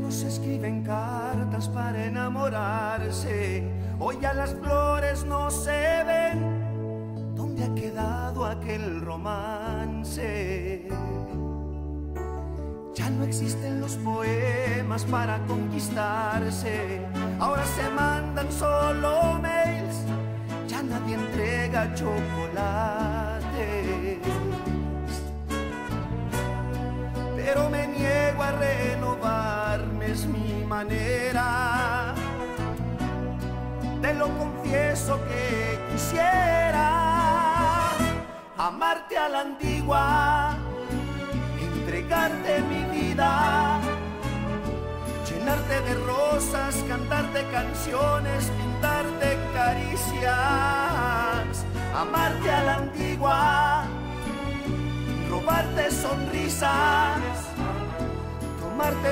se escriben cartas para enamorarse. Hoy ya las flores no se ven. ¿Dónde ha quedado aquel romance? Ya no existen los poemas para conquistarse. Ahora se mandan solo mails. Ya nadie entrega chocolates. Pero me niego a renovarme, es mi manera. Te lo confieso que quisiera amarte a la antigua, entregarte mi vida, llenarte de rosas, cantarte canciones, pintarte caricias. Amarte a la antigua, robarte sonrisas,